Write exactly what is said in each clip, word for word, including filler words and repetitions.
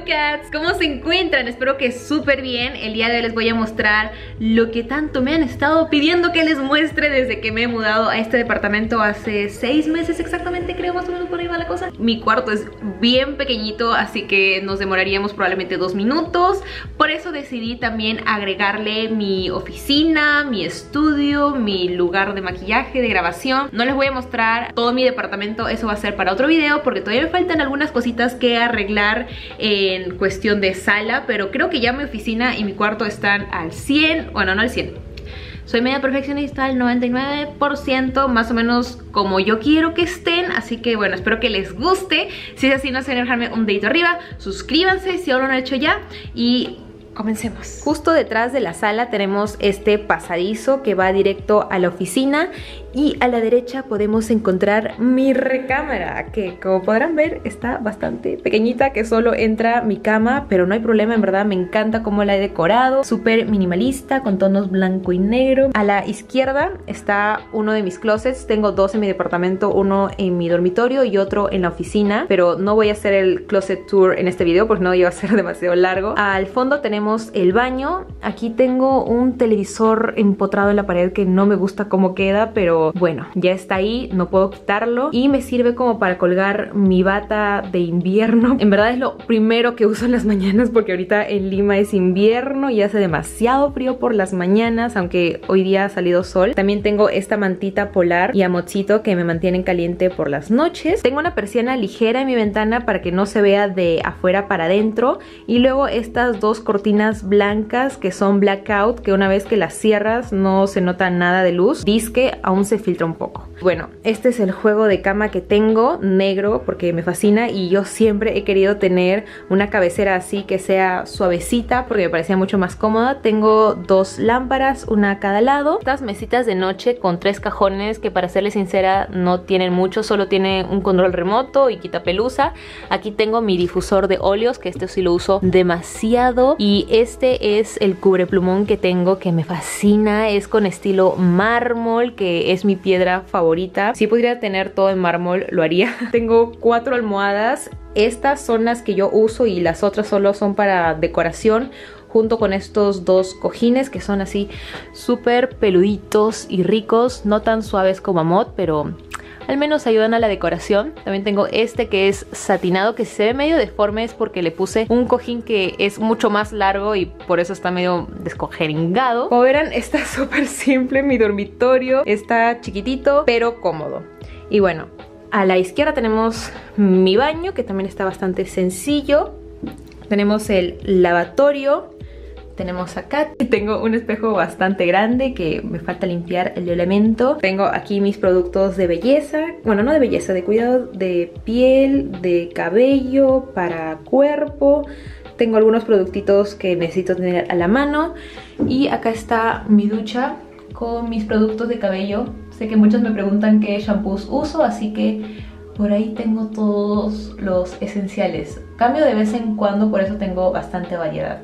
Hello cats, ¿cómo se encuentran? Espero que súper bien. El día de hoy les voy a mostrar lo que tanto me han estado pidiendo que les muestre desde que me he mudado a este departamento hace seis meses exactamente, creo, más o menos por ahí va la cosa. Mi cuarto es bien pequeñito, así que nos demoraríamos probablemente dos minutos. Por eso decidí también agregarle mi oficina, mi estudio, mi lugar de maquillaje, de grabación. No les voy a mostrar todo mi departamento, eso va a ser para otro video porque todavía me faltan algunas cositas que arreglar en cuestión de sala, pero creo que ya mi oficina y mi cuarto están al cien, bueno, no al cien. Soy media perfeccionista al noventa y nueve por ciento, más o menos como yo quiero que estén, así que bueno, espero que les guste. Si es así, no se olviden dejarme un dedito arriba, suscríbanse si aún no lo han hecho ya y comencemos. Justo detrás de la sala tenemos este pasadizo que va directo a la oficina y a la derecha podemos encontrar mi recámara, que como podrán ver está bastante pequeñita, que solo entra mi cama, pero no hay problema, en verdad me encanta cómo la he decorado, súper minimalista con tonos blanco y negro. A la izquierda está uno de mis closets, tengo dos en mi departamento, uno en mi dormitorio y otro en la oficina, pero no voy a hacer el closet tour en este video porque no iba a ser demasiado largo. Al fondo tenemos el baño, aquí tengo un televisor empotrado en la pared que no me gusta cómo queda, pero bueno, ya está ahí, no puedo quitarlo y me sirve como para colgar mi bata de invierno. En verdad es lo primero que uso en las mañanas porque ahorita en Lima es invierno y hace demasiado frío por las mañanas, aunque hoy día ha salido sol. También tengo esta mantita polar y amochito que me mantienen caliente por las noches. Tengo una persiana ligera en mi ventana para que no se vea de afuera para adentro y luego estas dos cortinas blancas que son blackout, que una vez que las cierras no se nota nada de luz. Disque aún se filtra un poco. Bueno, este es el juego de cama que tengo, negro, porque me fascina y yo siempre he querido tener una cabecera así que sea suavecita porque me parecía mucho más cómoda. Tengo dos lámparas, una a cada lado. Estas mesitas de noche con tres cajones que, para serles sincera, no tienen mucho, solo tiene un control remoto y quitapelusa. Aquí tengo mi difusor de óleos, que este sí lo uso demasiado, y este es el cubreplumón que tengo que me fascina, es con estilo mármol, que es mi piedra favorita. Si pudiera tener todo en mármol lo haría. Tengo cuatro almohadas, estas son las que yo uso y las otras solo son para decoración, junto con estos dos cojines que son así súper peluditos y ricos, no tan suaves como Amod, pero al menos ayudan a la decoración. También tengo este que es satinado, que se ve medio deforme, es porque le puse un cojín que es mucho más largo y por eso está medio descojeringado. Como verán, está súper simple mi dormitorio, está chiquitito pero cómodo. Y bueno, a la izquierda tenemos mi baño, que también está bastante sencillo. Tenemos el lavatorio. Tenemos acá, tengo un espejo bastante grande que me falta limpiar el elemento. Tengo aquí mis productos de belleza, bueno, no de belleza, de cuidado de piel, de cabello, para cuerpo. Tengo algunos productitos que necesito tener a la mano. Y acá está mi ducha con mis productos de cabello. Sé que muchos me preguntan qué shampoos uso, así que por ahí tengo todos los esenciales. Cambio de vez en cuando, por eso tengo bastante variedad.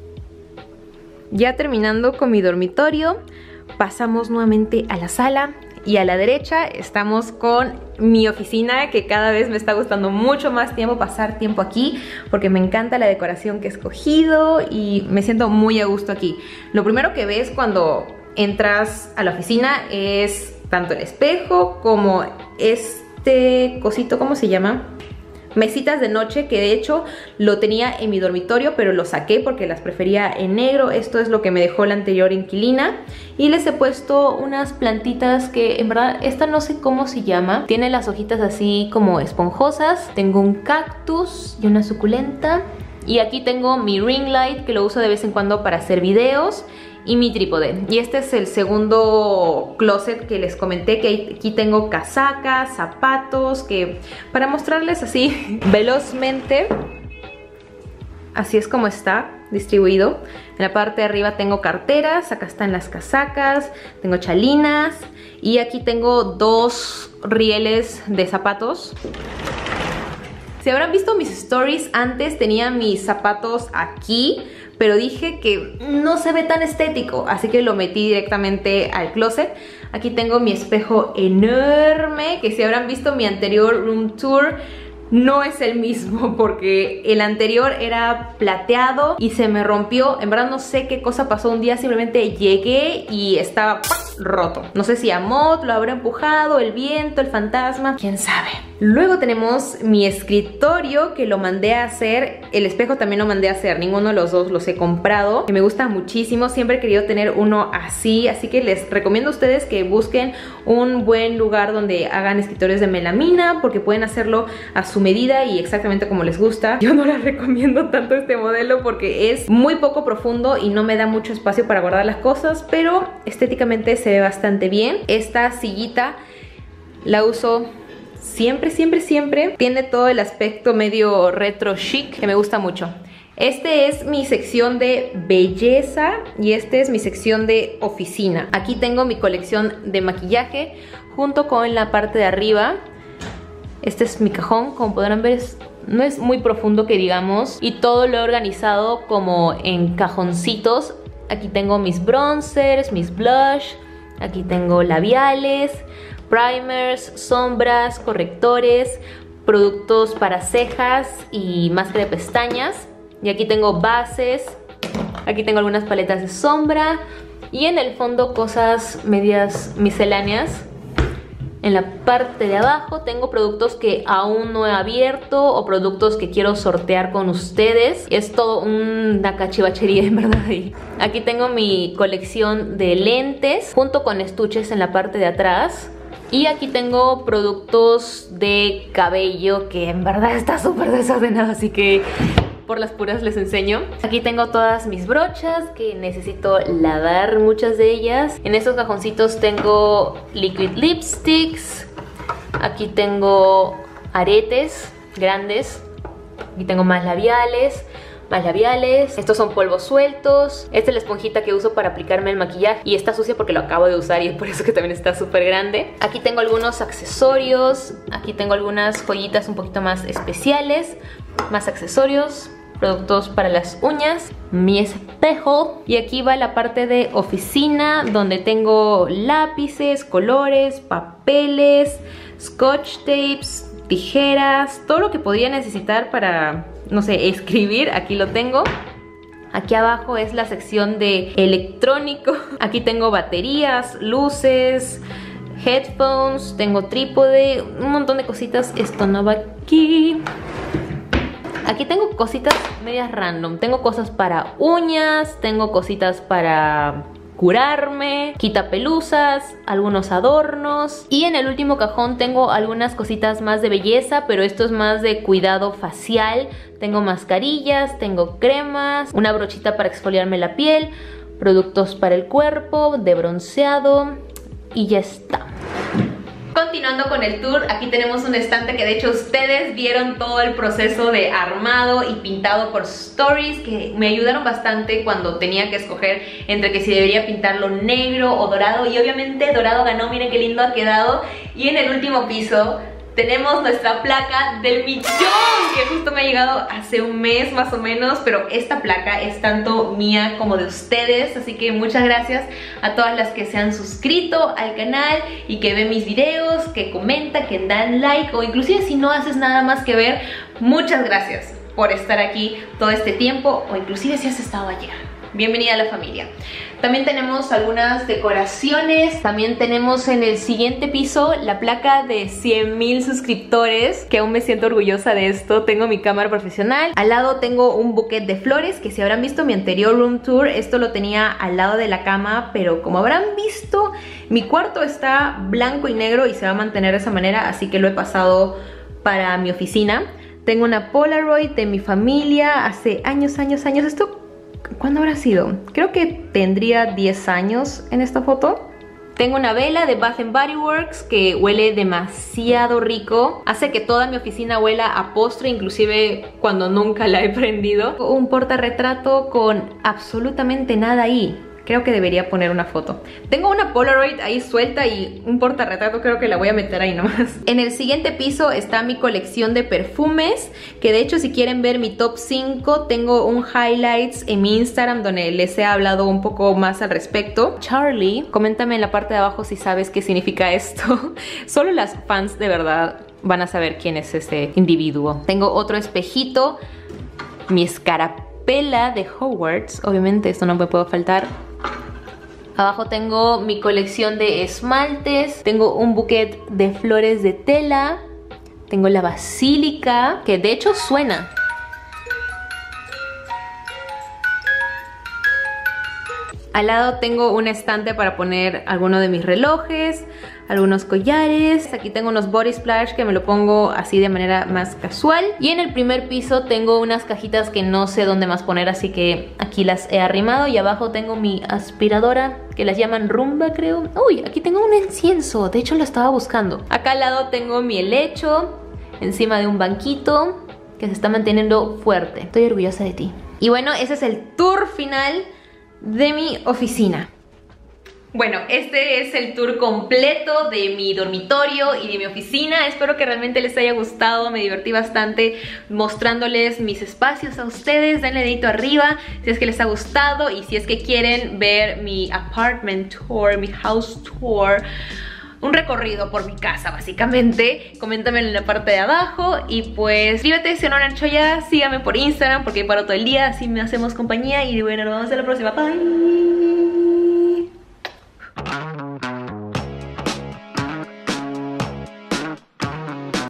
Ya terminando con mi dormitorio, pasamos nuevamente a la sala y a la derecha estamos con mi oficina, que cada vez me está gustando mucho más tiempo pasar tiempo aquí porque me encanta la decoración que he escogido y me siento muy a gusto aquí. Lo primero que ves cuando entras a la oficina es tanto el espejo como este cosito, ¿cómo se llama? Mesitas de noche, que de hecho lo tenía en mi dormitorio pero lo saqué porque las prefería en negro. Esto es lo que me dejó la anterior inquilina. Y les he puesto unas plantitas que en verdad esta no sé cómo se llama. Tiene las hojitas así como esponjosas. Tengo un cactus y una suculenta. Y aquí tengo mi ring light, que lo uso de vez en cuando para hacer videos, y mi trípode. Y este es el segundo closet que les comenté, que aquí tengo casacas, zapatos, que para mostrarles así velozmente, así es como está distribuido. En la parte de arriba tengo carteras, acá están las casacas, tengo chalinas y aquí tengo dos rieles de zapatos. Si habrán visto mis stories, antes tenía mis zapatos aquí, pero dije que no se ve tan estético, así que lo metí directamente al closet. Aquí tengo mi espejo enorme, que si habrán visto mi anterior room tour, no es el mismo porque el anterior era plateado y se me rompió. En verdad no sé qué cosa pasó un día, simplemente llegué y estaba roto. No sé si Amot lo habrá empujado, el viento, el fantasma, quién sabe. Luego tenemos mi escritorio que lo mandé a hacer. El espejo también lo mandé a hacer, ninguno de los dos los he comprado, que me gusta muchísimo. Siempre he querido tener uno así, así que les recomiendo a ustedes que busquen un buen lugar donde hagan escritorios de melamina, porque pueden hacerlo a su medida y exactamente como les gusta. Yo no les recomiendo tanto este modelo porque es muy poco profundo y no me da mucho espacio para guardar las cosas, pero estéticamente se ve bastante bien. Esta sillita la uso siempre, siempre, siempre. Tiene todo el aspecto medio retro chic que me gusta mucho. Este es mi sección de belleza y este es mi sección de oficina. Aquí tengo mi colección de maquillaje junto con la parte de arriba. Este es mi cajón, como podrán ver es, no es muy profundo que digamos, y todo lo he organizado como en cajoncitos. Aquí tengo mis bronzers, mis blush, aquí tengo labiales, primers, sombras, correctores, productos para cejas y máscara de pestañas. Y aquí tengo bases, aquí tengo algunas paletas de sombra y en el fondo cosas medias misceláneas. En la parte de abajo tengo productos que aún no he abierto o productos que quiero sortear con ustedes. Es todo una cachivachería en verdad ahí. Aquí tengo mi colección de lentes junto con estuches en la parte de atrás. Y aquí tengo productos de cabello que en verdad está súper desordenado, así que por las puras les enseño. Aquí tengo todas mis brochas que necesito lavar, muchas de ellas. En estos cajoncitos tengo liquid lipsticks. Aquí tengo aretes grandes. Aquí tengo más labiales. Más labiales. Estos son polvos sueltos. Esta es la esponjita que uso para aplicarme el maquillaje y está sucia porque lo acabo de usar y es por eso que también está súper grande. Aquí tengo algunos accesorios. Aquí tengo algunas joyitas un poquito más especiales. Más accesorios, productos para las uñas, mi espejo. Y aquí va la parte de oficina donde tengo lápices, colores, papeles, scotch tapes, tijeras, todo lo que podría necesitar para, no sé, escribir. Aquí lo tengo. Aquí abajo es la sección de electrónico. Aquí tengo baterías, luces, headphones, tengo trípode, un montón de cositas. Esto no va aquí. Aquí tengo cositas medias random. Tengo cosas para uñas, tengo cositas para curarme, quitapelusas, algunos adornos. Y en el último cajón tengo algunas cositas más de belleza, pero esto es más de cuidado facial. Tengo mascarillas, tengo cremas, una brochita para exfoliarme la piel, productos para el cuerpo, de bronceado y ya está. Continuando con el tour, aquí tenemos un estante que de hecho ustedes vieron todo el proceso de armado y pintado por stories, que me ayudaron bastante cuando tenía que escoger entre que si debería pintarlo negro o dorado, y obviamente dorado ganó. Miren qué lindo ha quedado. Y en el último piso tenemos nuestra placa del millón, que justo me ha llegado hace un mes más o menos, pero esta placa es tanto mía como de ustedes, así que muchas gracias a todas las que se han suscrito al canal y que ven mis videos, que comentan, que dan like, o inclusive si no haces nada más que ver, muchas gracias por estar aquí todo este tiempo, o inclusive si has estado ayer. Bienvenida a la familia. También tenemos algunas decoraciones. También tenemos en el siguiente piso la placa de cien mil suscriptores, que aún me siento orgullosa de esto. Tengo mi cámara profesional. Al lado tengo un buquet de flores, que si habrán visto mi anterior room tour, esto lo tenía al lado de la cama, pero como habrán visto, mi cuarto está blanco y negro y se va a mantener de esa manera, así que lo he pasado para mi oficina. Tengo una Polaroid de mi familia hace años, años, años. Esto, ¿cuándo habrá sido? Creo que tendría diez años en esta foto. Tengo una vela de Bath and Body Works que huele demasiado rico. Hace que toda mi oficina huela a postre, inclusive cuando nunca la he prendido. Un portarretrato con absolutamente nada ahí. Creo que debería poner una foto. Tengo una Polaroid ahí suelta y un portarretrato, creo que la voy a meter ahí nomás. En el siguiente piso está mi colección de perfumes, que de hecho si quieren ver mi top cinco, tengo un highlights en mi Instagram donde les he hablado un poco más al respecto. Charlie, coméntame en la parte de abajo si sabes qué significa esto. Solo las fans de verdad van a saber quién es ese individuo. Tengo otro espejito, mi escarapela de Hogwarts, obviamente esto no me puede faltar. Abajo tengo mi colección de esmaltes, tengo un buquet de flores de tela, tengo la basílica, que de hecho suena. Al lado tengo un estante para poner alguno de mis relojes, algunos collares. Aquí tengo unos body splash que me lo pongo así de manera más casual. Y en el primer piso tengo unas cajitas que no sé dónde más poner, así que aquí las he arrimado. Y abajo tengo mi aspiradora, que las llaman Rumba, creo. Uy, aquí tengo un incienso, de hecho lo estaba buscando. Acá al lado tengo mi helecho, encima de un banquito, que se está manteniendo fuerte. Estoy orgullosa de ti. Y bueno, ese es el tour final de mi oficina. Bueno, este es el tour completo de mi dormitorio y de mi oficina. Espero que realmente les haya gustado, me divertí bastante mostrándoles mis espacios a ustedes. Denle dedito arriba si es que les ha gustado y si es que quieren ver mi apartment tour, mi house tour, un recorrido por mi casa básicamente, coméntamelo en la parte de abajo. Y pues suscríbete si no lo han hecho ya, síganme por Instagram porque paro todo el día, así me hacemos compañía. Y bueno, nos vemos en la próxima, bye.